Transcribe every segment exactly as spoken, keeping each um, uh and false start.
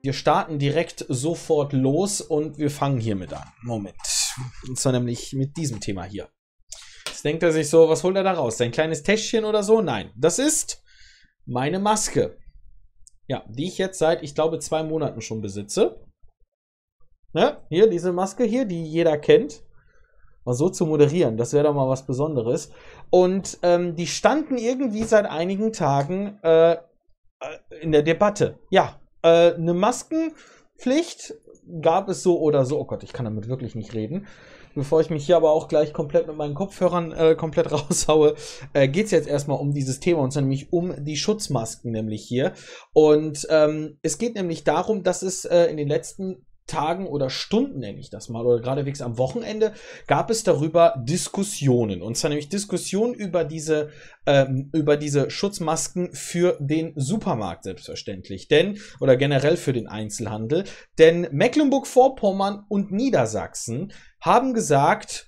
wir starten direkt sofort los und wir fangen hiermit an. Moment. Und zwar nämlich mit diesem Thema hier. Jetzt denkt er sich so, was holt er da raus? Sein kleines Täschchen oder so? Nein, das ist meine Maske. Ja, die ich jetzt seit, ich glaube, zwei Monaten schon besitze. Ne? Hier, diese Maske hier, die jeder kennt. Mal so zu moderieren, das wäre doch mal was Besonderes. Und ähm, die standen irgendwie seit einigen Tagen äh, in der Debatte. Ja, äh, eine Maskenpflicht gab es so oder so. Oh Gott, ich kann damit wirklich nicht reden. Bevor ich mich hier aber auch gleich komplett mit meinen Kopfhörern äh, komplett raushaue, äh, geht es jetzt erstmal um dieses Thema, und zwar nämlich um die Schutzmasken nämlich hier. Und ähm, es geht nämlich darum, dass es äh, in den letzten Tagen oder Stunden, nenne ich das mal, oder geradewegs am Wochenende, gab es darüber Diskussionen. Und zwar nämlich Diskussionen über diese, ähm, über diese Schutzmasken für den Supermarkt selbstverständlich. Denn, oder generell für den Einzelhandel. Denn Mecklenburg-Vorpommern und Niedersachsen haben gesagt,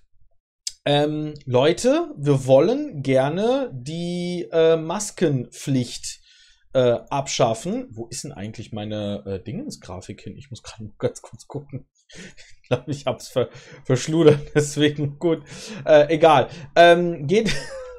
ähm, Leute, wir wollen gerne die äh, Maskenpflicht Äh, abschaffen. Wo ist denn eigentlich meine äh, Dingensgrafik hin? Ich muss gerade ganz kurz gucken. Ich glaube, ich habe es ver verschludert, deswegen gut. Äh, egal. Ähm, geht,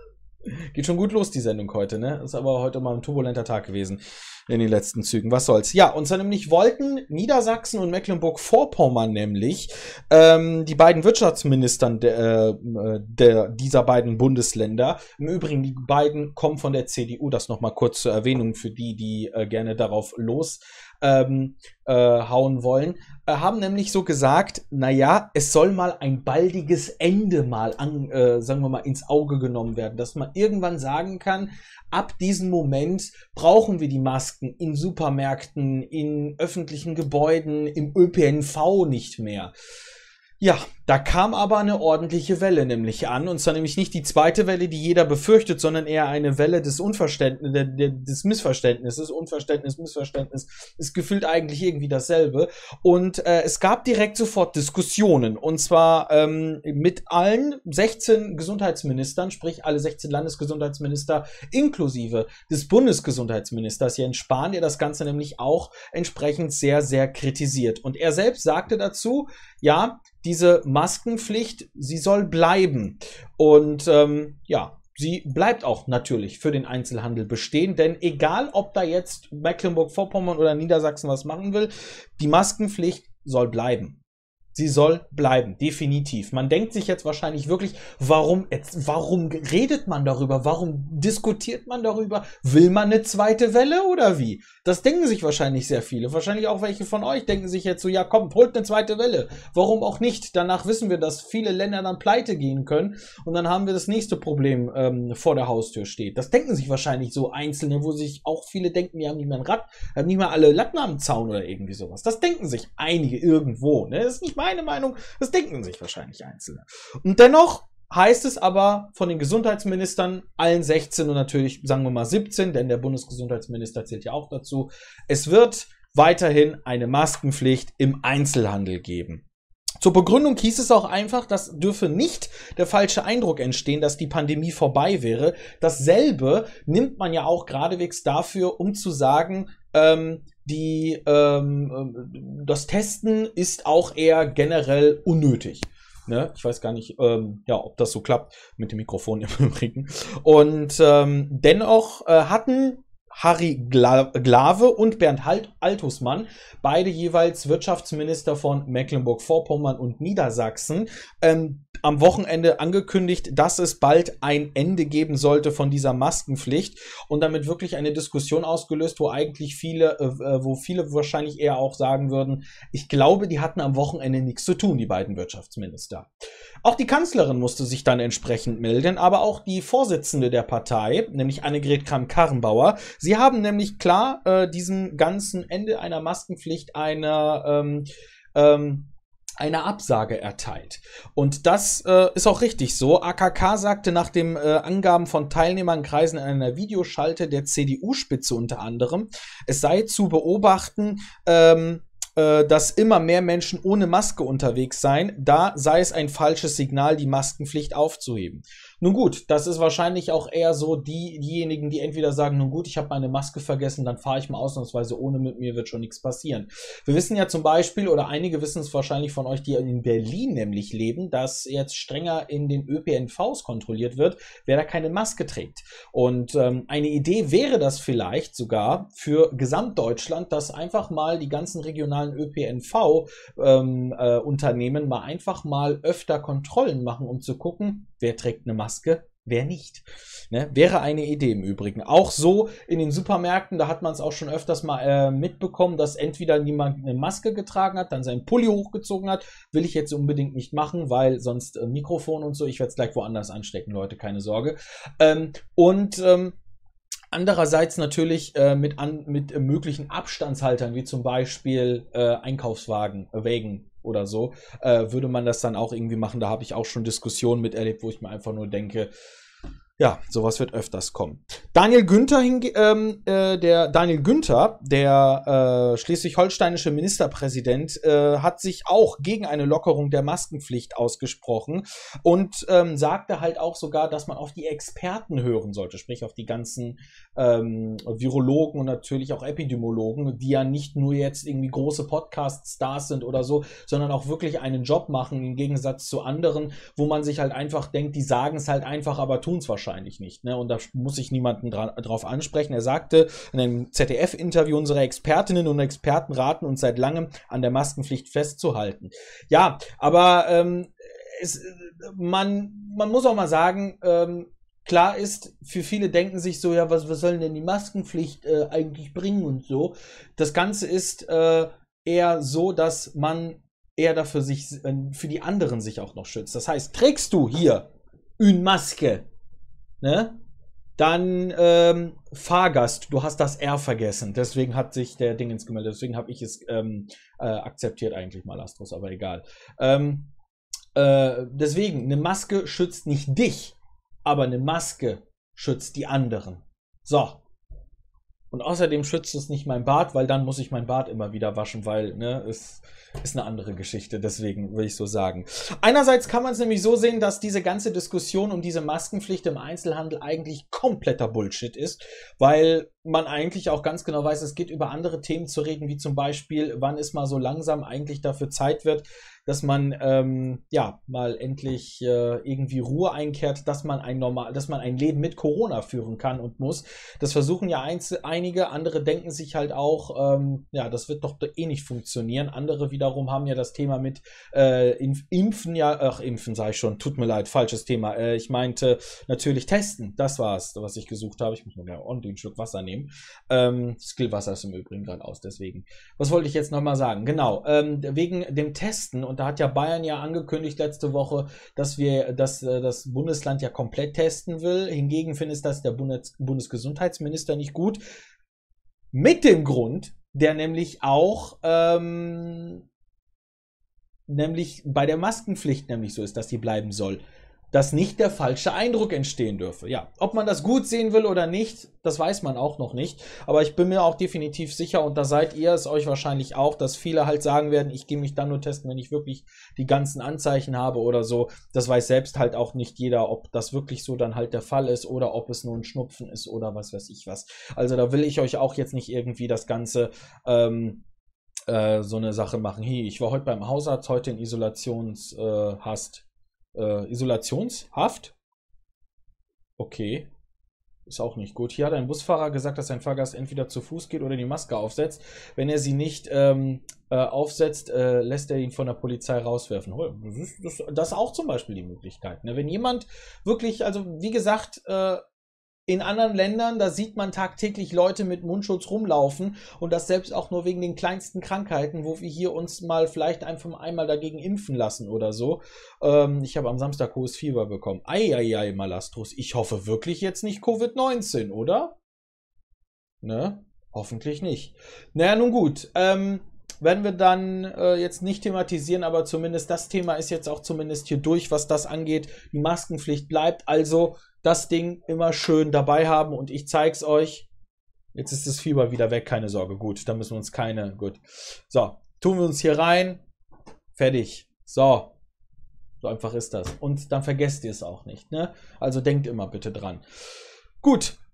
geht schon gut los, die Sendung heute, ne? Ist aber heute mal ein turbulenter Tag gewesen in den letzten Zügen. Was soll's? Ja, und zwar nämlich wollten Niedersachsen und Mecklenburg-Vorpommern nämlich ähm, die beiden Wirtschaftsministern de, äh, der, dieser beiden Bundesländer, im Übrigen, die beiden kommen von der C D U, das nochmal kurz zur Erwähnung für die, die äh, gerne darauf los ähm, äh, hauen wollen, äh, haben nämlich so gesagt, naja, es soll mal ein baldiges Ende mal an, äh, sagen wir mal, ins Auge genommen werden, dass man irgendwann sagen kann, ab diesem Moment brauchen wir die Masken in Supermärkten, in öffentlichen Gebäuden, im Ö P N V nicht mehr. Ja, da kam aber eine ordentliche Welle nämlich an, und zwar nämlich nicht die zweite Welle, die jeder befürchtet, sondern eher eine Welle des Unverständnisses, des Missverständnisses. Unverständnis, Missverständnis ist gefühlt eigentlich irgendwie dasselbe. Und äh, es gab direkt sofort Diskussionen, und zwar ähm, mit allen sechzehn Gesundheitsministern, sprich alle sechzehn Landesgesundheitsminister inklusive des Bundesgesundheitsministers Jens Spahn, der das Ganze nämlich auch entsprechend sehr, sehr kritisiert. Und er selbst sagte dazu, ja, diese Maskenpflicht, sie soll bleiben. Und ähm, ja, sie bleibt auch natürlich für den Einzelhandel bestehen, denn egal, ob da jetzt Mecklenburg-Vorpommern oder Niedersachsen was machen will, die Maskenpflicht soll bleiben. Sie soll bleiben, definitiv. Man denkt sich jetzt wahrscheinlich wirklich, warum, jetzt, warum redet man darüber? Warum diskutiert man darüber? Will man eine zweite Welle oder wie? Das denken sich wahrscheinlich sehr viele. Wahrscheinlich auch welche von euch denken sich jetzt so, ja komm, holt eine zweite Welle. Warum auch nicht? Danach wissen wir, dass viele Länder dann pleite gehen können, und dann haben wir das nächste Problem ähm, vor der Haustür steht. Das denken sich wahrscheinlich so Einzelne, wo sich auch viele denken, die haben nicht mehr ein Rad, haben nicht mehr alle Latten am Zaun oder irgendwie sowas. Das denken sich einige irgendwo, ne? Das ist nicht meine Meinung, das denken sich wahrscheinlich Einzelne. Und dennoch heißt es aber von den Gesundheitsministern, allen sechzehn und natürlich, sagen wir mal siebzehn, denn der Bundesgesundheitsminister zählt ja auch dazu, es wird weiterhin eine Maskenpflicht im Einzelhandel geben. Zur Begründung hieß es auch einfach, das dürfe nicht der falsche Eindruck entstehen, dass die Pandemie vorbei wäre. Dasselbe nimmt man ja auch geradewegs dafür, um zu sagen, ähm, die, ähm, das Testen ist auch eher generell unnötig. Ne? Ich weiß gar nicht, ähm, ja, ob das so klappt mit dem Mikrofon im Übrigen. Und ähm, dennoch äh, hatten Harry Glawe und Bernd Altusmann, beide jeweils Wirtschaftsminister von Mecklenburg-Vorpommern und Niedersachsen, ähm, am Wochenende angekündigt, dass es bald ein Ende geben sollte von dieser Maskenpflicht, und damit wirklich eine Diskussion ausgelöst, wo eigentlich viele, äh, wo viele wahrscheinlich eher auch sagen würden, ich glaube, die hatten am Wochenende nichts zu tun, die beiden Wirtschaftsminister. Auch die Kanzlerin musste sich dann entsprechend melden, aber auch die Vorsitzende der Partei, nämlich Annegret Kramp-Karrenbauer. Sie haben nämlich klar äh, diesem ganzen Ende einer Maskenpflicht eine ähm, ähm, eine Absage erteilt. Und das äh, ist auch richtig so. A K K sagte nach den äh, Angaben von Teilnehmerkreisen in einer Videoschalte der C D U-Spitze unter anderem, es sei zu beobachten, ähm, dass immer mehr Menschen ohne Maske unterwegs seien, da sei es ein falsches Signal, die Maskenpflicht aufzuheben. Nun gut, das ist wahrscheinlich auch eher so die, diejenigen, die entweder sagen, nun gut, ich habe meine Maske vergessen, dann fahre ich mal ausnahmsweise ohne, mit mir wird schon nichts passieren. Wir wissen ja zum Beispiel, oder einige wissen es wahrscheinlich von euch, die in Berlin nämlich leben, dass jetzt strenger in den Ö P N Vs kontrolliert wird, wer da keine Maske trägt. Und ähm, eine Idee wäre das vielleicht sogar für Gesamtdeutschland, dass einfach mal die ganzen regionalen Ö P N V-Unternehmen ähm, äh, mal einfach mal öfter Kontrollen machen, um zu gucken, wer trägt eine Maske, wer nicht. Ne? Wäre eine Idee im Übrigen. Auch so in den Supermärkten, da hat man es auch schon öfters mal äh, mitbekommen, dass entweder niemand eine Maske getragen hat, dann seinen Pulli hochgezogen hat. Will ich jetzt unbedingt nicht machen, weil sonst äh, Mikrofon und so, ich werde es gleich woanders anstecken, Leute, keine Sorge. Ähm, und ähm, andererseits natürlich äh, mit, an, mit äh, möglichen Abstandshaltern, wie zum Beispiel äh, Einkaufswagen, äh, Wägen oder so, äh, würde man das dann auch irgendwie machen. Da habe ich auch schon Diskussionen miterlebt, wo ich mir einfach nur denke, ja, sowas wird öfters kommen. Daniel Günther, ähm, äh, der Daniel Günther, der äh, schleswig-holsteinische Ministerpräsident, äh, hat sich auch gegen eine Lockerung der Maskenpflicht ausgesprochen und ähm, sagte halt auch sogar, dass man auf die Experten hören sollte, sprich auf die ganzen ähm, Virologen und natürlich auch Epidemiologen, die ja nicht nur jetzt irgendwie große Podcast-Stars sind oder so, sondern auch wirklich einen Job machen, im Gegensatz zu anderen, wo man sich halt einfach denkt, die sagen es halt einfach, aber tun es wahrscheinlich wahrscheinlich nicht, ne? Und da muss ich niemanden dra drauf ansprechen. Er sagte in einem Z D F-Interview, unsere Expertinnen und Experten raten uns seit langem an der Maskenpflicht festzuhalten. Ja, aber ähm, es, man, man muss auch mal sagen, ähm, klar ist, für viele denken sich so, ja, was, was soll denn die Maskenpflicht äh, eigentlich bringen und so. Das Ganze ist äh, eher so, dass man eher dafür sich, äh, für die anderen sich auch noch schützt. Das heißt, trägst du hier eine Maske, ne? Dann ähm, Fahrgast, du hast das R vergessen, deswegen hat sich der Dingens gemeldet, deswegen habe ich es ähm, äh, akzeptiert eigentlich mal, Astros, aber egal. Ähm, äh, deswegen, eine Maske schützt nicht dich, aber eine Maske schützt die anderen. So. Und außerdem schützt es nicht mein Bart, weil dann muss ich mein Bart immer wieder waschen, weil, ne, es ist eine andere Geschichte, deswegen will ich so sagen. Einerseits kann man es nämlich so sehen, dass diese ganze Diskussion um diese Maskenpflicht im Einzelhandel eigentlich kompletter Bullshit ist, weil man eigentlich auch ganz genau weiß, es geht über andere Themen zu reden, wie zum Beispiel, wann es mal so langsam eigentlich dafür Zeit wird, dass man ähm, ja mal endlich äh, irgendwie Ruhe einkehrt, dass man ein normal, dass man ein Leben mit Corona führen kann und muss. Das versuchen ja einzel einige, andere denken sich halt auch, ähm, ja, das wird doch eh nicht funktionieren. Andere wiederum haben ja das Thema mit äh, Impf Impfen, ja, ach, Impfen sage ich schon, tut mir leid, falsches Thema. Äh, ich meinte natürlich testen, das war es, was ich gesucht habe. Ich muss mal ordentlich einen Schluck Wasser nehmen. Ähm, Skillwasser ist im Übrigen gerade aus, deswegen. Was wollte ich jetzt nochmal sagen? Genau, ähm, wegen dem Testen, und da hat ja Bayern ja angekündigt letzte Woche, dass wir, dass äh, das Bundesland ja komplett testen will. Hingegen findet das der Bundes Bundesgesundheitsminister nicht gut. Mit dem Grund, der nämlich auch ähm, nämlich bei der Maskenpflicht nämlich so ist, dass die bleiben soll, dass nicht der falsche Eindruck entstehen dürfe. Ja, ob man das gut sehen will oder nicht, das weiß man auch noch nicht. Aber ich bin mir auch definitiv sicher, und da seid ihr es euch wahrscheinlich auch, dass viele halt sagen werden, ich gehe mich dann nur testen, wenn ich wirklich die ganzen Anzeichen habe oder so. Das weiß selbst halt auch nicht jeder, ob das wirklich so dann halt der Fall ist oder ob es nur ein Schnupfen ist oder was weiß ich was. Also da will ich euch auch jetzt nicht irgendwie das Ganze ähm, äh, so eine Sache machen. Hey, ich war heute beim Hausarzt, heute in Isolationshaft. Äh, Äh, Isolationshaft? Okay. Ist auch nicht gut. Hier hat ein Busfahrer gesagt, dass sein Fahrgast entweder zu Fuß geht oder die Maske aufsetzt. Wenn er sie nicht ähm, äh, aufsetzt, äh, lässt er ihn von der Polizei rauswerfen. Das ist, das, das ist auch zum Beispiel die Möglichkeit. Ne? Wenn jemand wirklich, also wie gesagt, äh, in anderen Ländern, da sieht man tagtäglich Leute mit Mundschutz rumlaufen, und das selbst auch nur wegen den kleinsten Krankheiten, wo wir hier uns mal vielleicht einfach einmal dagegen impfen lassen oder so. Ähm, ich habe am Samstag hohes Fieber bekommen. Eieiei, Malastros. Ich hoffe wirklich jetzt nicht Covid neunzehn, oder? Ne? Hoffentlich nicht. Naja, nun gut. Ähm, werden wir dann äh, jetzt nicht thematisieren, aber zumindest das Thema ist jetzt auch zumindest hier durch, was das angeht. Die Maskenpflicht bleibt, also das Ding immer schön dabei haben, und ich zeig's euch. Jetzt ist das Fieber wieder weg, keine Sorge. Gut, da müssen wir uns keine, gut. So, tun wir uns hier rein. Fertig. So. So einfach ist das. Und dann vergesst ihr es auch nicht. Ne? Also denkt immer bitte dran. Gut,